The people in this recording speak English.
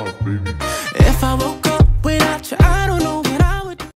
If I woke up without you, I don't know